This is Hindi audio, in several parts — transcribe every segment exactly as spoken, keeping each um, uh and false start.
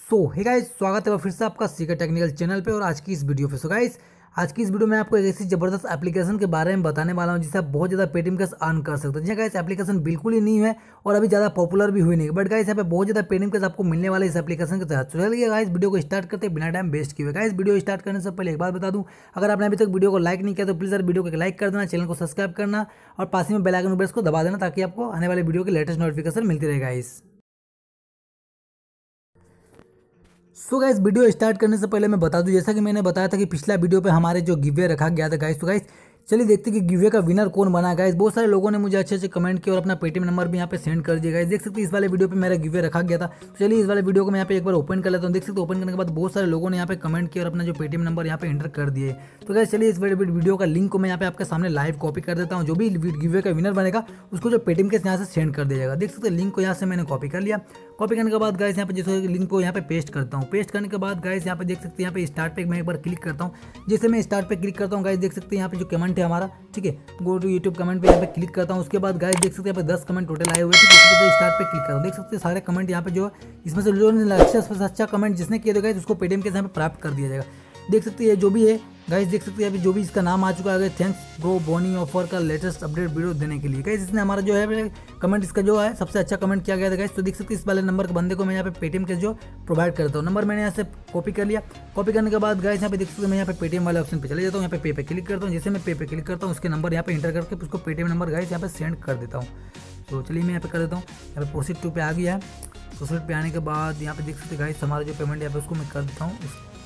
सो हे गाइस, स्वागत है फिर से आपका सीके टेक्निकल चैनल पे और आज की इस वीडियो पे। सो गाइस, आज की इस वीडियो में आपको एक ऐसी जबरदस्त एप्लीकेशन के बारे में बताने वाला हूं जिससे आप बहुत ज़्यादा पेटीएम कैश अर्न कर सकते हैं। जी गाइस, एप्लीकेशन बिल्कुल ही न्यू है और अभी ज़्यादा पॉपुलर भी हुई नहीं, बट गाइस यहाँ पे बहुत ज़्यादा पेटीएम कैश आपको मिलने वाले इस एप्लीकेशन के तहत। चलिए गाइस, वीडियो को स्टार्ट करते बिना टाइम वेस्ट किए। गाइस, वीडियो स्टार्ट करने से पहले एक बात बता दूं, अगर आपने अभी तक वीडियो को लाइक नहीं किया तो प्लीज़ वीडियो को लाइक कर देना, चैनल को सब्सक्राइब करना और पास में बेल आइकन प्रेस को दबा देना ताकि आपको आने वाले वीडियो की लेटेस्ट नोटिफिकेशन मिलती रहे guys. So so guys, video start करने से पहले मैं बता दूं, जैसा कि मैंने बताया था कि पिछला वीडियो पे हमारे जो गिवे रखा गया था गाइस। तो गाइस चलिए देखते हैं कि गिवे का विनर कौन बना। गाइस बहुत सारे लोगों ने मुझे अच्छे अच्छे कमेंट किए और अपना पेटीएम नंबर भी यहाँ पे सेंड कर दिया। गाइस देख सकते हैं इस वाले वीडियो पे मेरा गिवे रखा गया था। तो चलिए इस वाले वीडियो को मैं यहाँ पे एक बार ओपन कर लेता हूँ। देख सकते हैं ओपन करने के बाद बहुत सारे लोगों ने यहाँ पे कमेंट किया और अपना जो पेटीएम नंबर यहाँ पे एंटर कर दिए। तो गाइस चलिए इस वीडियो का लिंक को मैं यहाँ पे आपके सामने लाइव कॉपी कर देता हूँ। जो भी गिवे का विनर बनेगा उसको जो पेटीएम के यहाँ से सेंड कर दिया जाएगा। देख सकते हैं लिंक को यहाँ से मैंने कॉपी कर लिया। कॉपी करने के बाद गाइस यहाँ पे जैसे लिंक को यहाँ पे पेस्ट करता हूँ। पेस्ट करने के बाद गाइस यहाँ पे देख सकते हैं यहाँ पे स्टार्ट पे मैं एक बार क्लिक करता हूँ। जैसे मैं स्टार्ट पे क्लिक करता हूँ गाइस देख सकते हैं यहाँ पे जो कमेंट है हमारा, ठीक है, गो टू यूट्यूब कमेंट पे यहाँ पे क्लिक करता हूँ। उसके बाद गाइस देख सकते हैं यहाँ पे दस कमेंट टोटल आए हुए हैं। ठीक है, स्टार्ट पे क्लिक करता हूँ। देख सकते हैं सारे कमेंट यहाँ पे जो इसमें से जो अच्छा से अच्छा कमेंट जिसने किया था गाइस उसको पेटीएम के यहाँ पे प्राप्त कर दिया जाएगा। देख सकते हैं जो भी है गाइस, देख सकते हैं अभी जो भी इसका नाम आ चुका है, थैंक्स ब्रो बोनी ऑफर का लेटेस्ट अपडेट वीडियो देने के लिए। गाइस इसने हमारा जो है कमेंट इसका जो है सबसे अच्छा कमेंट किया गया था गाइस। तो देख सकते हैं इस वाले नंबर के बंदे को मैं यहाँ पे पेटीएम के जो प्रोवाइड करता हूँ। नंबर मैंने यहाँ से कॉपी कर लिया। कॉपी करने के बाद गाइस यहाँ पे देख सकते हैं मैं यहाँ पे पेटीएम वाले ऑप्शन पे चले जाता हूँ। यहाँ पे पे पे क्लिक करता हूँ। जैसे मैं पे पे क्लिक करता हूँ उसके नंबर यहाँ पे इंटर करके उसको पेटीएम नंबर गाइस यहाँ पे सेंड कर देता हूँ। तो चलिए मैं यहाँ पे कर देता हूँ। यहाँ पे प्रोसीड टू पे आ गया है। प्रोसीड पे आने के बाद यहाँ पे देख सकते गाइस हमारा जो पेमेंट यहाँ पे उसको मैं कर देता हूँ।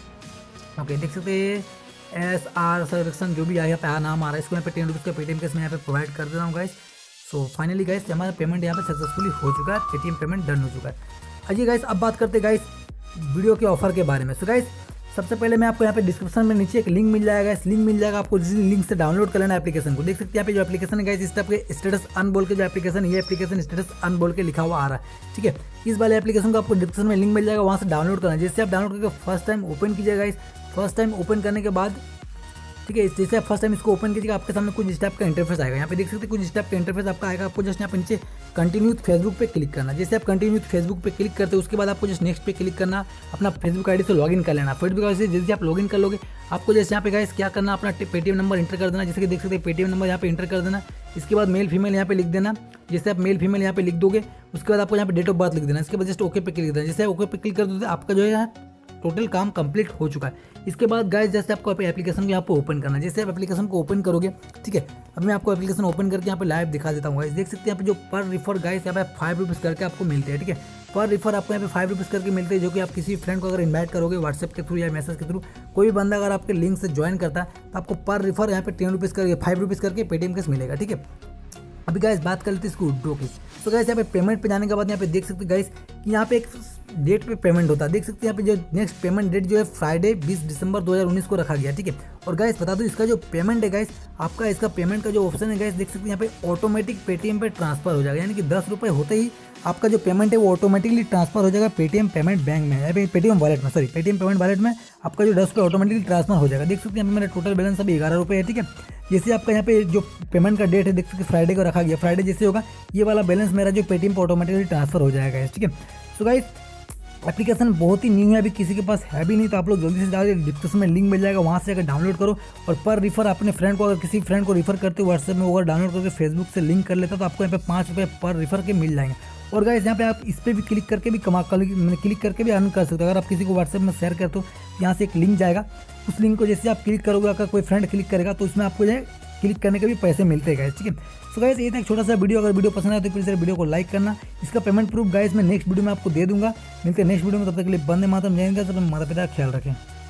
ओके, देख सकते हैं एस आर सर्वेक्शन जो भी यहाँ पे नाम आ रहा है इसको यहाँ पे टेन रुपीज़ का पेटीएम कैश मैं यहाँ पे प्रोवाइड कर देता हूँ गाइस। सो फाइनली गाइस हमारा पेमेंट यहाँ पे सक्सेसफुली हो चुका है, पेटीएम पेमेंट डन हो चुका है। अजी गाइस अब बात करते हैं गाइस वीडियो के ऑफर के बारे में। सो गाइस सबसे पहले मैं आपको यहाँ पे डिस्क्रिप्शन में नीचे एक लिंक मिल जाएगा। इस लिंक मिल जाएगा आपको, जिस लिंक से डाउनलोड कर लेना एप्लीकेशन को। देख सकते हैं यहाँ पे जो एप्लीकेशन है गाइस इस टाइप के स्टेटस अन बोल के जो एप्लीकेशन ये एप्लीकेशन स्टेटस अन बोल के लिखा हुआ आ रहा है, ठीक है। इस वाले एप्लीकेशन को आपको डिस्क्रिप्शन में लिंक मिल जाएगा, वहाँ से डाउनलोड करना है। जैसे आप डाउनलोड करके फर्स्ट टाइम ओपन कीजिएगा गाइस। फर्स्ट टाइम ओपन करने के बाद, ठीक है, जैसे आप फर्स्ट टाइम इसको ओपन कीजिएगा आपके सामने कुछ इस टाइप का इंटरफेस आएगा। यहाँ पे देख सकते हैं कुछ इस टाइप का इंटरफेस आपका आएगा। आपको जस्ट यहाँ पे नीचे कंटिन्यू फेसबुक पे क्लिक करना। जैसे आप कंटिन्यू फेसबुक पे क्लिक करते हो उसके बाद आपको जस्ट नेक्स्ट पे क्लिक करना, अपना फेसबुक आईडी से लॉगिन कर लेना। फेसबुक आईडी से जैसे आप लॉगिन कर लोगे आपको जैसे यहाँ पे गाइस क्या करना, अपना पेटीएम नंबर इंटर कर देना। जैसे कि देख सकते हैं पेटीएम नंबर यहाँ पे इंटर कर देना। इसके बाद मेल फीमेल यहाँ पे लिख देना। जैसे आप मेल फीमेल यहाँ पे लिख दोगे उसके बाद आपको यहाँ पे डेट ऑफ बर्थ लिख देना। इसके बाद जस्ट ओके पे क्लिक देना। जैसे ओके पे क्लिक कर दो आपका जो है टोटल काम कंप्लीट हो चुका है। इसके बाद गाइस जैसे आपको एप्लीकेशन को यहाँ पे ओपन करना है। जैसे आप एप्लीकेशन को ओपन करोगे, ठीक है, अब मैं आपको एप्लीकेशन ओपन करके यहाँ पे लाइव दिखा देता हूँ। गाइस देख सकते हैं यहाँ पे जो पर रिफर गाइस यहाँ पे फाइव रुपीज़ करके आपको मिलते हैं, ठीक है। पर रिफर आपको यहाँ पे फाइव रुपीज़ करके मिलते हैं, जो कि आप किसी फ्रेंड को अगर इन्वाइट करोगे व्हाट्सएप के थ्रू या मैसेज के थ्रू, कोई भी बंदा अगर आपके लिंक से ज्वाइन करता है तो आपको पर रिफर यहाँ पे टेन रुपीज़ करके फाइव रुपीज़ करके पेटीएम कैश मिलेगा, ठीक है। अभी गाइस बात कर लेते हैं इसको विड्रॉ की। तो गाइस यहाँ पे पेमेंट पे जाने के बाद यहाँ पे देख सकते हैं गाइस कि यहाँ पे एक डेट पे पेमेंट होता है। देख सकते हैं यहाँ पे जो नेक्स्ट पेमेंट डेट जो है फ्राइडे बीस दिसंबर दो हज़ार उन्नीस को रखा गया, ठीक है। और गाइस बता दूं इसका जो पेमेंट है गाइस आपका इसका पेमेंट का जो ऑप्शन है गाइस देख सकते हैं यहाँ पे ऑटोमेटिक पेटीएम पे ट्रांसफर हो जाएगा। यानी कि दस रुपये होते ही आपका जो पेमेंट है वो ऑटोमेटिकली ट्रांसफर हो जाएगा पेटीएम पेमेंट बैंक में, या पेटीएम वॉलेट में, सॉरी पेटीएम पेमेंट वॉलेट में आपका जो दस रुपये ऑटोमेटिकली ट्रांसफर हो जाएगा। देख सकते हैं यहाँ पे मेरा टोटल बैलेंस अभी ग्यारह रुपये है, ठीक है। जैसे आपका यहाँ पे जो पेमेंट का डेट है देख सकते फ्राइडे को रखा गया, फ्राइडे जैसे होगा ये वाला बैलेंस मेरा जो पेटीएम पे ऑटोमेटिकली ट्रांसफर हो जाएगा, ठीक है। सो गाइस एप्लीकेशन बहुत ही न्यू है, अभी किसी के पास है भी नहीं, तो आप लोग जल्दी से डालिए, डिस्क्रिप्शन में लिंक मिल जाएगा, वहाँ से जाकर डाउनलोड करो। और पर रिफर अपने फ्रेंड को, अगर किसी फ्रेंड को रिफर करते हो व्हाट्सएप में, अगर डाउनलोड करके फेसबुक से लिंक कर लेता तो आपको यहाँ पे पाँच रुपये पर रिफर के मिल जाएंगे। और गाइस यहाँ पे आप इस पर भी क्लिक करके भी कमा क्लिक करके भी अर्न कर सकते हो। अगर आप किसी को व्हाट्सएप में शेयर करते हो यहाँ से एक लिंक जाएगा, उस लिंक को जैसे आप क्लिक करोगे, अगर कोई फ्रेंड क्लिक करेगा तो उसमें आपको जो है क्लिक करने के भी पैसे मिलते हैं गाइस, ठीक है। सो गाइस ये था एक छोटा सा वीडियो। अगर वीडियो पसंद आए तो प्लीज़ वीडियो को लाइक करना। इसका पेमेंट प्रूफ गाइस मैं नेक्स्ट वीडियो में आपको दे दूंगा। मिलते हैं नेक्स्ट वीडियो में, तब तक के लिए वंदे मातरम, जय हिंद, सब माता पिता ख्याल रखें।